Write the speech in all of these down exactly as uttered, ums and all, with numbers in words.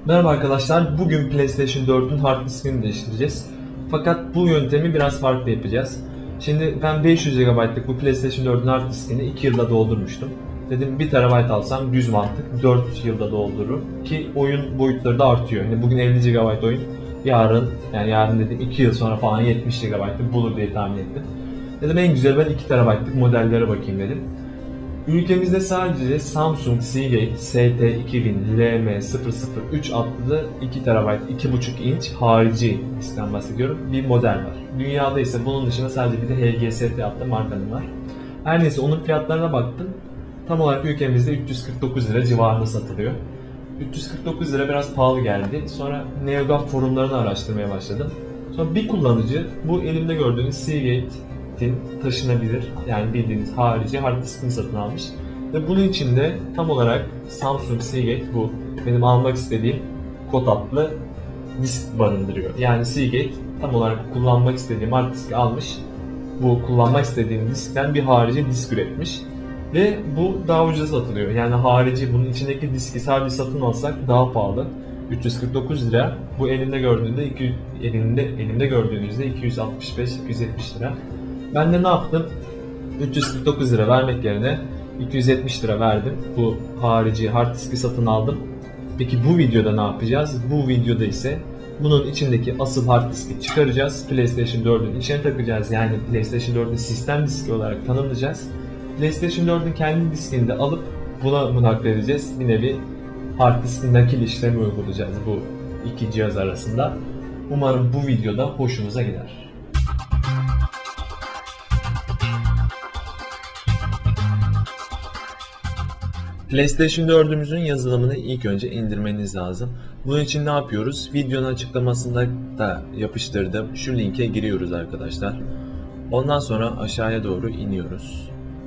Merhaba arkadaşlar, bugün PlayStation dört'ün hard diskini değiştireceğiz. Fakat bu yöntemi biraz farklı yapacağız. Şimdi ben beş yüz gigabaytlık bu PlayStation dört'ün hard diskini iki yılda doldurmuştum. Dedim bir terabayt alsam düz mantık dört yılda doldururum ki oyun boyutları da artıyor. Yani bugün elli gigabayt oyun, yarın yani yarın dedim iki yıl sonra falan yetmiş gigabaytlık bulur diye tahmin ettim. Dedim en güzel ben iki terabaytlık modellere bakayım dedim. Ülkemizde sadece Samsung Seagate S T iki bin L M sıfır sıfır üç adlı iki terabayt iki buçuk inç harici diskten bahsediyorum bir model var. Dünyada ise bunun dışında sadece bir de H G S T adlı markanın var. Her neyse onun fiyatlarına baktım. Tam olarak ülkemizde üç yüz kırk dokuz lira civarında satılıyor. üç yüz kırk dokuz lira biraz pahalı geldi. Sonra NeoGAF forumlarını araştırmaya başladım. Sonra bir kullanıcı bu elimde gördüğünüz Seagate taşınabilir yani bildiğiniz harici hard diskini satın almış ve bunun içinde tam olarak Samsung Seagate bu benim almak istediğim kod adlı disk barındırıyor. Yani Seagate tam olarak kullanmak istediğim hard diski almış, bu kullanmak istediğim diskten bir harici disk üretmiş ve bu daha ucuz satılıyor. Yani harici bunun içindeki diski sadece satın alsak daha pahalı. üç yüz kırk dokuz lira. Bu elimde gördüğünde iki, elimde elimde gördüğünüzde iki yüz altmış beş iki yüz yetmiş lira. Ben de ne yaptım? üç yüz kırk dokuz lira vermek yerine iki yüz yetmiş lira verdim. Bu harici hard diski satın aldım. Peki bu videoda ne yapacağız? Bu videoda ise bunun içindeki asıl hard diski çıkaracağız. PlayStation dört'ün içine takacağız. Yani PlayStation dört'ün sistem diski olarak tanımlayacağız. PlayStation dört'ün kendi diskini de alıp buna münhak edeceğiz. Bir nevi hard diskin nakil işlemi uygulayacağız bu iki cihaz arasında. Umarım bu videoda hoşunuza gider. PlayStation dört'ümüzün yazılımını ilk önce indirmeniz lazım. Bunun için ne yapıyoruz? Videonun açıklamasında da yapıştırdım. Şu linke giriyoruz arkadaşlar. Ondan sonra aşağıya doğru iniyoruz.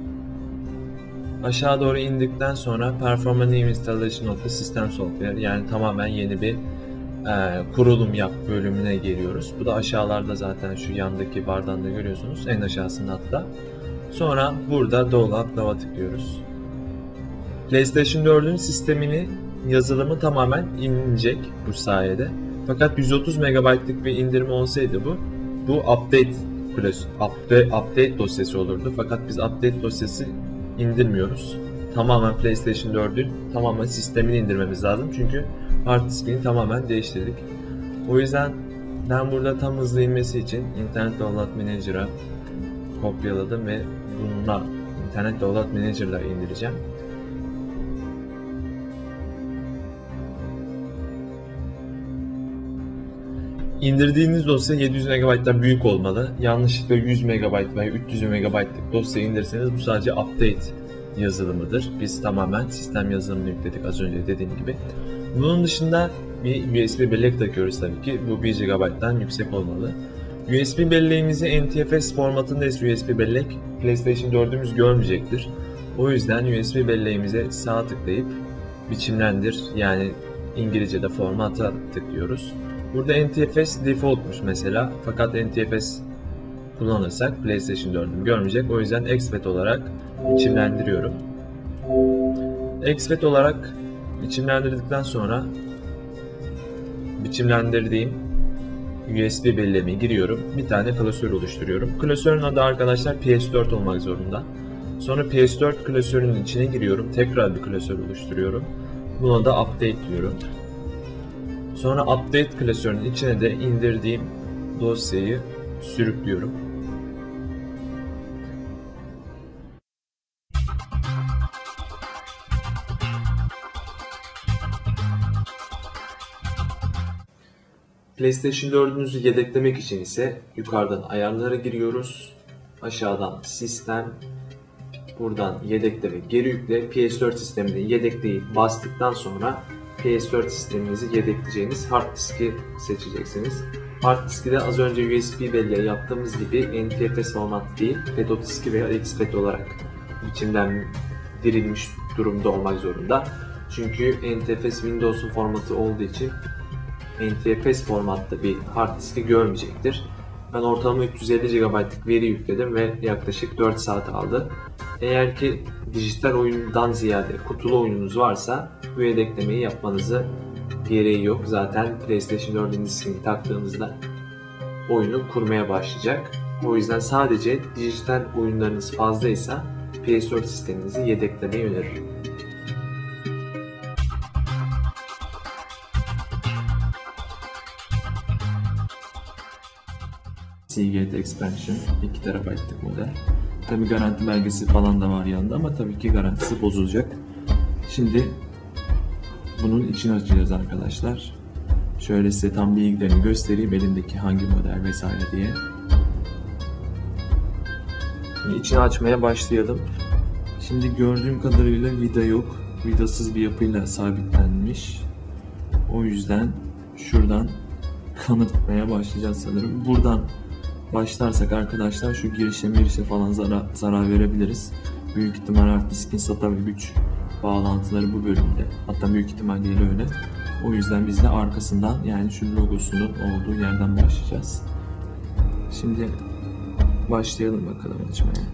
Aşağı doğru indikten sonra Performa New Installation of the System Software yani tamamen yeni bir e, kurulum yap bölümüne geliyoruz. Bu da aşağılarda zaten şu yandaki bardan da görüyorsunuz. En aşağısında hatta. Sonra burada Download Now'a tıklıyoruz. PlayStation dört'ün sistemini yazılımı tamamen inecek bu sayede. Fakat yüz otuz megabaytlık bir indirme olsaydı bu, bu update, update, update dosyası olurdu. Fakat biz update dosyası indirmiyoruz. Tamamen PlayStation dört'ün tamamen sistemini indirmemiz lazım. Çünkü hard diskini tamamen değiştirdik. O yüzden ben burada tam hızlı inmesi için Internet Download Manager'a kopyaladım ve bununla Internet Download Manager'la indireceğim. İndirdiğiniz dosya yedi yüz megabayttan büyük olmalı. Yanlışlıkla yüz megabayt veya üç yüz megabaytlık dosya indirirseniz bu sadece update yazılımıdır. Biz tamamen sistem yazılımını yükledik az önce dediğim gibi. Bunun dışında bir U S B bellek takıyoruz tabii ki. Bu bir gigabayttan yüksek olmalı. U S B belleğimizi N T F S formatında ise U S B bellek PlayStation dört'ümüz görmeyecektir. O yüzden U S B belleğimize sağ tıklayıp biçimlendir yani İngilizce'de formata tıklıyoruz. Burada N T F S defaultmuş mesela fakat N T F S kullanırsak PlayStation dört'üm görmeyecek. O yüzden X F A T olarak biçimlendiriyorum. X F A T olarak biçimlendirdikten sonra biçimlendirdiğim U S B belleğime giriyorum. Bir tane klasör oluşturuyorum. Klasörün adı arkadaşlar P S dört olmak zorunda. Sonra P S dört klasörünün içine giriyorum. Tekrar bir klasör oluşturuyorum. Buna da update diyorum. Sonra update klasörünün içine de indirdiğim dosyayı sürüklüyorum. PlayStation dört'ünüzü yedeklemek için ise yukarıdan ayarlara giriyoruz. Aşağıdan sistem, buradan yedekle ve geri yükle. P S dört sistemini yedekleyip bastıktan sonra P S dört sisteminizi yedekleyeceğiniz hard diski seçeceksiniz. Hard diski de az önce U S B belleği yaptığımız gibi N T F S format değil, F A T diski veya X F A T olarak biçimlendirilmiş durumda olmak zorunda. Çünkü N T F S Windows'un formatı olduğu için N T F S formatta bir hard diski görmeyecektir. Ben ortalama üç yüz elli gigabaytlık veri yükledim ve yaklaşık dört saat aldı. Eğer ki dijital oyundan ziyade kutulu oyununuz varsa bu yedeklemeyi yapmanızı gereği yok. Zaten PlayStation dördün diskini taktığınızda oyunu kurmaya başlayacak. O yüzden sadece dijital oyunlarınız fazlaysa P S dört sisteminizi yedeklemeyi öneririm. Seagate Expansion iki terabaytlık model. Tabi garanti belgesi falan da var yanında ama tabii ki garantisi bozulacak. Şimdi bunun içini açacağız arkadaşlar. Şöyle size tam bilgilerini göstereyim, elimdeki hangi model vesaire diye. Şimdi içini açmaya başlayalım. Şimdi gördüğüm kadarıyla vida yok. Vidasız bir yapıyla sabitlenmiş. O yüzden şuradan kanıtmaya başlayacağız sanırım. Buradan başlarsak arkadaşlar şu girişe mirişe falan zarar, zarar verebiliriz. Büyük ihtimal hard diskin SATA ve güç bağlantıları bu bölümde. Hatta büyük ihtimalle öyle. O yüzden biz de arkasından, yani şu logosunun olduğu yerden başlayacağız. Şimdi başlayalım bakalım açmaya.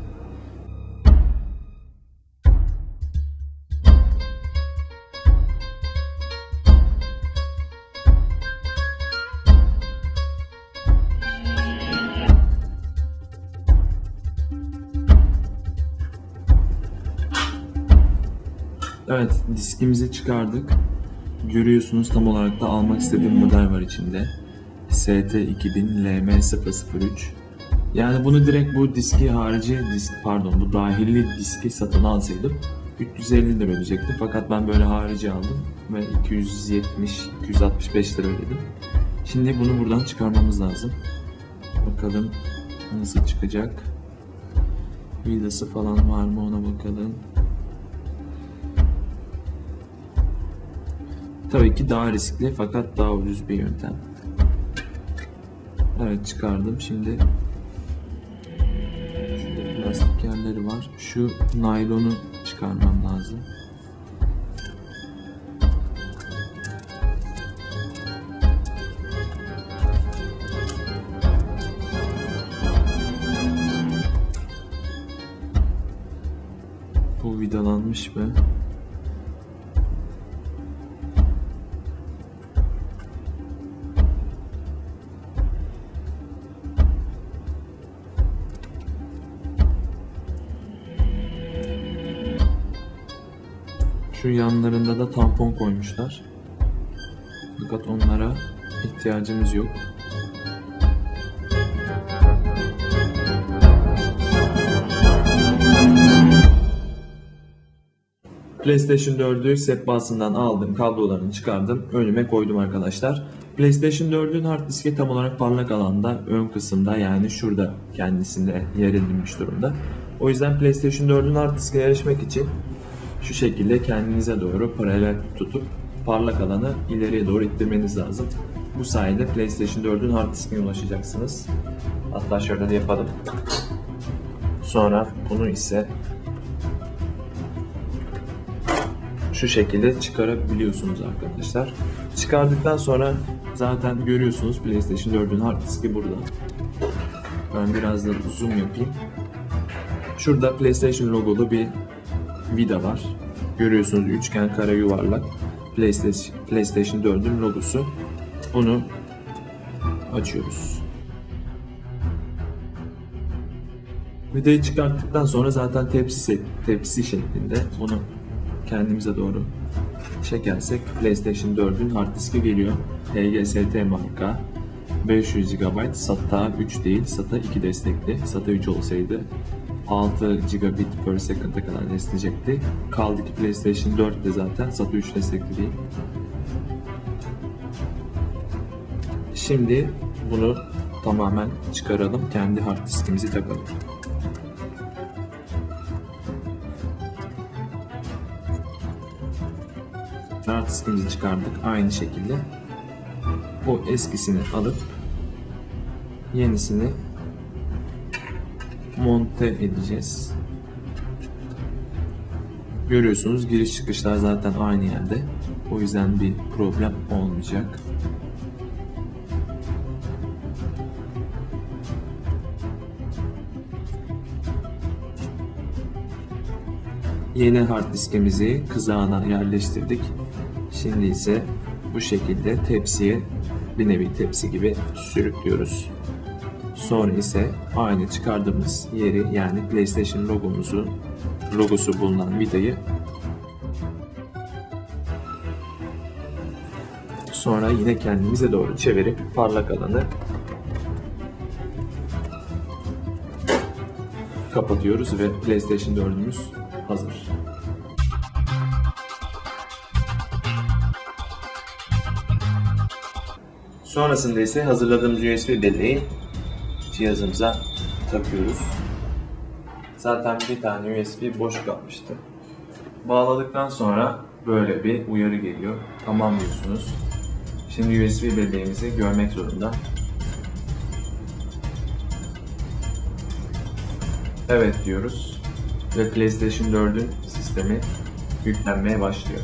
Evet, diskimizi çıkardık. Görüyorsunuz tam olarak da almak istediğim model var içinde. S T iki bin L M sıfır sıfır üç. Yani bunu direkt bu diski harici disk pardon bu dahili diski satın alsaydım üç yüz elli lira ödeyecektim. Fakat ben böyle harici aldım ve iki yüz yetmiş iki yüz altmış beş lira ödedim. Şimdi bunu buradan çıkarmamız lazım. Bakalım nasıl çıkacak. Vidası falan var mı ona bakalım. Tabii ki daha riskli fakat daha ucuz bir yöntem. Evet, çıkardım. Şimdi şurada plastik yerleri var. Şu naylonu çıkarmam lazım. Bu vidalanmış mı? Şu yanlarında da tampon koymuşlar. Fakat onlara ihtiyacımız yok. PlayStation dördü sehpasından aldım, kablolarını çıkardım, önüme koydum arkadaşlar. PlayStation dördün hard diski tam olarak parlak alanda, ön kısımda, yani şurada kendisinde yer edilmiş durumda. O yüzden PlayStation dördün hard diskine erişmek için şu şekilde kendinize doğru paralel tutup parlak alanı ileriye doğru ittirmeniz lazım. Bu sayede PlayStation dördün hard diskine ulaşacaksınız. Hatta şöyle de yapalım. Sonra bunu ise şu şekilde çıkarabiliyorsunuz arkadaşlar. Çıkardıktan sonra zaten görüyorsunuz PlayStation dördün hard diski burada. Ben biraz da zoom yapayım. Şurada PlayStation logolu bir vida var. Görüyorsunuz üçgen, kare, yuvarlak. PlayStation, PlayStation dördün logosu. Bunu açıyoruz. Vidayı çıkarttıktan sonra zaten tepsi, tepsi şeklinde bunu kendimize doğru çekersek PlayStation dördün hard diski geliyor. H G S T marka, beş yüz gigabayt, SATA üç değil, SATA iki destekli. SATA üç olsaydı altı gigabit per second'a kadar destekleyecekti. Kaldı ki PlayStation dört de zaten SATA üç destekli değil. Şimdi bunu tamamen çıkaralım, kendi hard diskimizi takalım. Hard diskimizi çıkardık aynı şekilde. O eskisini alıp yenisini monte edeceğiz. Görüyorsunuz giriş çıkışlar zaten aynı yerde. O yüzden bir problem olmayacak. Yeni hard diskimizi kızağına yerleştirdik. Şimdi ise bu şekilde tepsiye, bir nevi tepsi gibi sürüklüyoruz. Sonra ise aynı çıkardığımız yeri, yani PlayStation logomuzu, logosu bulunan vidayı sonra yine kendimize doğru çevirip parlak alanı kapatıyoruz ve PlayStation dördümüz hazır. Sonrasında ise hazırladığımız U S B belleği cihazımıza takıyoruz. Zaten bir tane U S B boş kalmıştı. Bağladıktan sonra böyle bir uyarı geliyor. Tamam diyorsunuz. Şimdi U S B belleğimizi görmek zorunda. Evet diyoruz ve PlayStation dördün sistemi yüklenmeye başlıyor.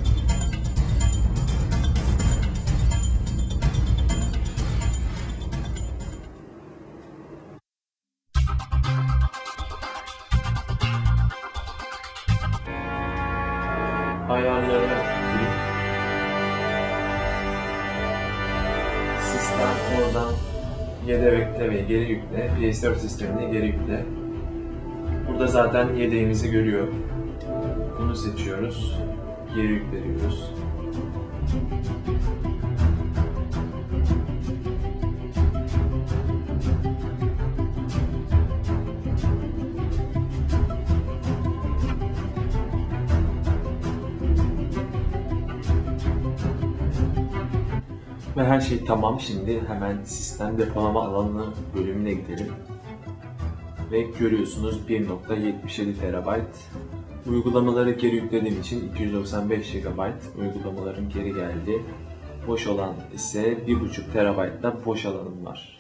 Ayarları girip sistem oradan yedekle ve geri yükle, P S dört sistemini geri yükle. Burada zaten yedeğimizi görüyor. Bunu seçiyoruz, geri yükleniyoruz. Ve her şey tamam. Şimdi hemen sistem depolama alanı bölümüne gidelim. Ve görüyorsunuz bir nokta yetmiş yedi terabayt. Uygulamaları geri yüklediğim için iki yüz doksan beş gigabayt uygulamaların geri geldi. Boş olan ise bir buçuk terabayt'ta boş alanım var.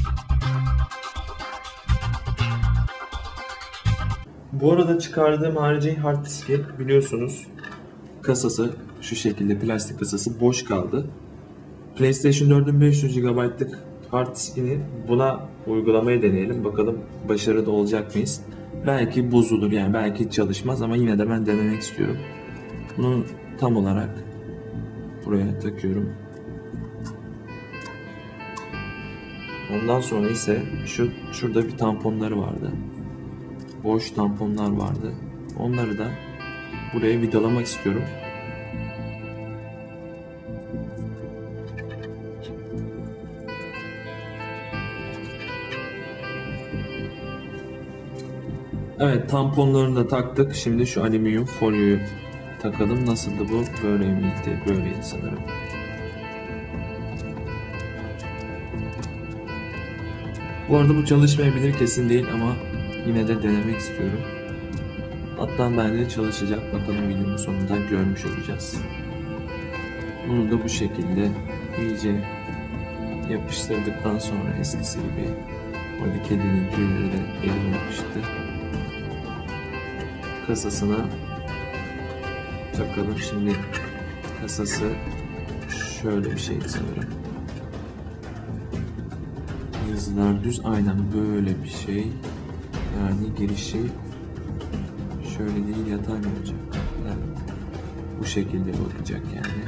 Bu arada çıkardığım harici hard diski biliyorsunuz kasası şu şekilde, plastik kasası boş kaldı. PlayStation dördün beş yüz gigabayt'lık hard diskini buna uygulamaya deneyelim. Bakalım başarılı olacak mıyız? Belki bozulur, yani belki çalışmaz ama yine de ben denemek istiyorum. Bunu tam olarak buraya takıyorum. Ondan sonra ise şu şurada bir tamponları vardı. Boş tamponlar vardı. Onları da buraya vidalamak istiyorum. Evet, tamponlarını da taktık. Şimdi şu alüminyum folyoyu takalım. Nasıldı bu? Böyle miydi? Böyleydi sanırım. Bu arada bu çalışmayabilir, kesin değil ama yine de denemek istiyorum. Hatta bence çalışacak. Bakalım videonun sonunda görmüş olacağız. Bunu da bu şekilde iyice yapıştırdıktan sonra eskisi gibi, orada kedinin tüyleri de elime yapıştı. Kasasına takalım. Şimdi kasası şöyle bir şeydi sanırım. Yazılar düz, aynen böyle bir şey. Yani girişi şöyle değil, yatay mı olacak? Evet. Bu şekilde bakacak yani.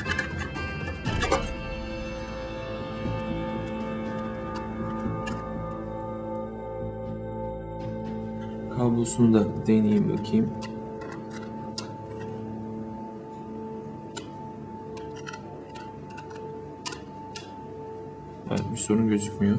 Kablosunu da deneyeyim bakayım. Evet, bir sorun gözükmüyor.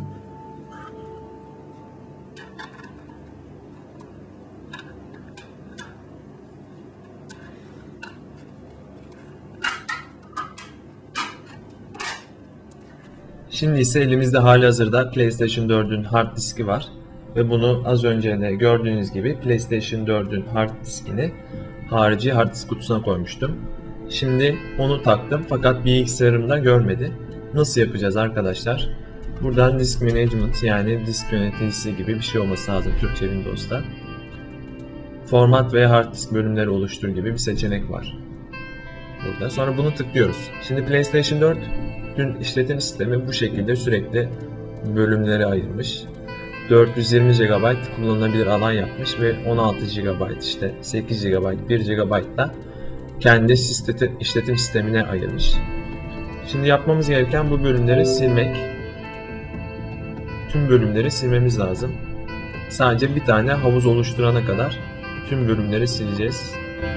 Şimdi ise elimizde halihazırda PlayStation dördün hard diski var. Ve bunu az önce de gördüğünüz gibi PlayStation dördün hard diskini harici hard disk kutusuna koymuştum. Şimdi onu taktım fakat bilgisayarımda görmedi. Nasıl yapacağız arkadaşlar? Buradan disk management, yani disk yöneticisi gibi bir şey olması lazım Türkçe Windows'ta. Format ve hard disk bölümleri oluştur gibi bir seçenek var burada. Sonra bunu tıklıyoruz. Şimdi PlayStation dördün işletim sistemi bu şekilde sürekli bölümlere ayırmış. dört yüz yirmi gigabayt kullanılabilir alan yapmış ve on altı gigabayt, işte sekiz gigabayt, bir gigabayt da kendi işletim sistemine ayırmış. Şimdi yapmamız gereken bu bölümleri silmek. Tüm bölümleri silmemiz lazım. Sadece bir tane havuz oluşturana kadar tüm bölümleri sileceğiz.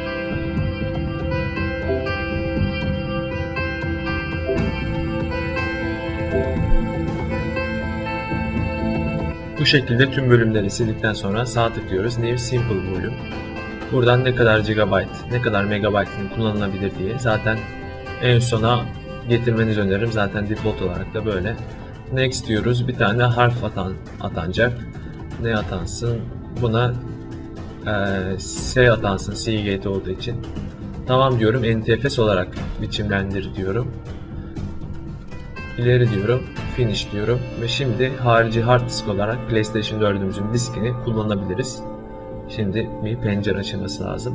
Bu şekilde tüm bölümleri sildikten sonra sağ tıklıyoruz. New Simple Volume. Buradan ne kadar gigabyte, ne kadar megabyte'ın kullanılabilir diye zaten en sona getirmenizi öneririm. Zaten default olarak da böyle. Next diyoruz. Bir tane harf atan, atanacak. Ne atansın? Buna e, S atansın. Seagate olduğu için. Tamam diyorum. N T F S olarak biçimlendir diyorum. İleri diyorum. Finish diyorum. Ve şimdi harici hard disk olarak PlayStation dördümüzün diskini kullanabiliriz. Şimdi bir pencere açılması lazım.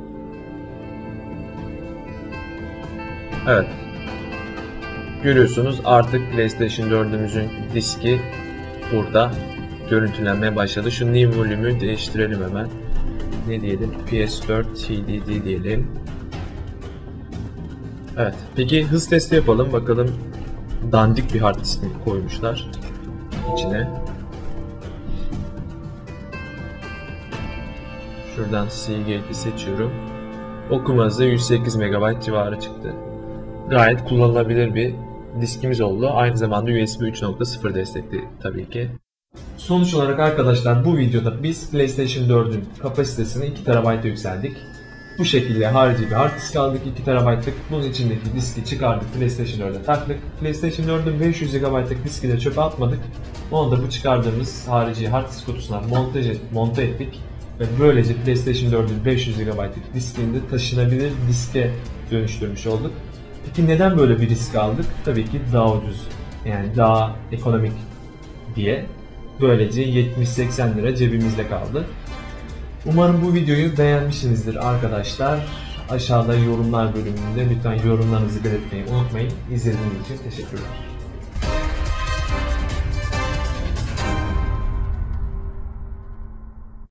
Evet. Görüyorsunuz artık PlayStation dördümüzün diski burada görüntülenmeye başladı. Şu New Volume'ü değiştirelim hemen. Ne diyelim? P S dört T D D diyelim. Evet. Peki hız testi yapalım. Bakalım dandik bir hard disk mi koymuşlar içine. Şuradan Seagate'i seçiyorum. Okuma hızı yüz sekiz megabayt civarı çıktı. Gayet kullanılabilir bir diskimiz oldu. Aynı zamanda U S B üç nokta sıfır destekli tabii ki. Sonuç olarak arkadaşlar bu videoda biz PlayStation dördün kapasitesini iki terabayta yükseldik. Bu şekilde harici bir hard disk aldık iki terabaytlık. Bunun içindeki diski çıkardık, PlayStation dörde taktık. PlayStation dördün beş yüz gigabaytlık diski de çöpe atmadık. Onu da bu çıkardığımız harici hard disk kutusuna montaj et, monte ettik. Ve böylece PlayStation dördün beş yüz gigabaytlık diskini de taşınabilir diske dönüştürmüş olduk. Peki neden böyle bir risk aldık? Tabii ki daha ucuz, yani daha ekonomik diye. Böylece yetmiş seksen lira cebimizde kaldı. Umarım bu videoyu beğenmişsinizdir arkadaşlar. Aşağıda yorumlar bölümünde lütfen yorumlarınızı belirtmeyi unutmayın. İzlediğiniz için teşekkürler.